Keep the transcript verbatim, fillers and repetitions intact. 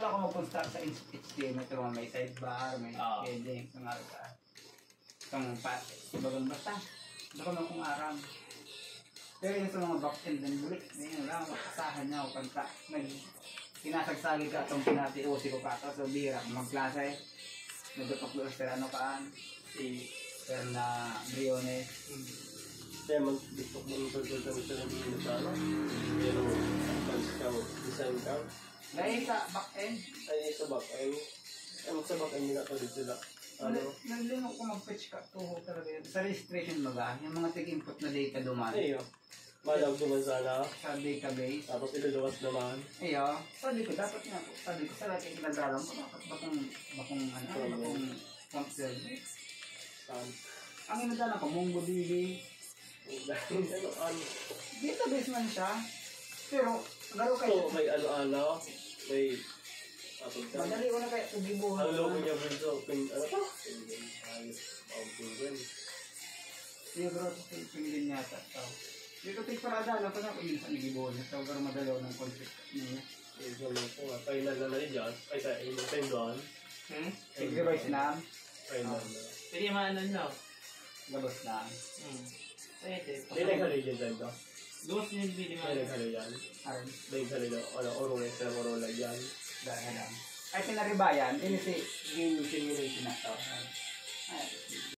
Ito ako mag-construct sa H D M I. Ito mga may sidebar, may Oo. heading, itong arka. Itong pati. Bagang basta. Ito ko nung kung aram. Pero yung sa mga back-end ng bulik, hindi lang, makasahan niya ako pagka nag kinasagsagi ka itong pinati-usi ko pa ito. So, bihira kung magklase. Nagtutok-luos pero ano kaan. Si Perna Briones. Kaya mag-gusto mo nung pagkakita mo siya ng mga sana. Pero, advance ka mo, design ka. Dahil sa back-end, Ay, sa back-end. Ay, sa back-end nila to sila. Ano? naglinok ko mag-fetch ka. Tuho talaga yun. Sa registration baga, yung mga tig-input na data duman. Ay, oh. Malag naman sana. Sa database. Tapos iluluwas naman. Iyo, sabi ko, dapat nga po, sabi ko, sa lahat yung kinagalang ko, dapat bakong, bakong, ano, bakong font service. Saan? Ang inadalan ko, MongoDB, Dahil ano, ano. database man siya, pero, laro So, kayo, may ano-ano. May... Tapos ka. madali ko na kayo, tugibuhan. Ang logo niya po ito. Pin... Ano pa? Penguin. Ayos. Ang penguin. Yung bro, pingin yata. So, dito tig parada, alam ko na kung minsan nagibuhan niya, so, pero madalaw ng conflict niya. Yung sa mga po nga. Final na na rin dyan. Ay, sa yung time doon. Hmm? Sacrifice na, Final na. Pwede maano no? labas na. Hmm. Pwede. Hindi naghali dyan dyan to. Duwas niyo yung pwede Hindi maano. naghali dyan. Aron, Hindi naghali dyan. Ano, orong sa orong lang dyan. dahil lang. Ay, pinaribayan, ini si game simulation na to. Ay,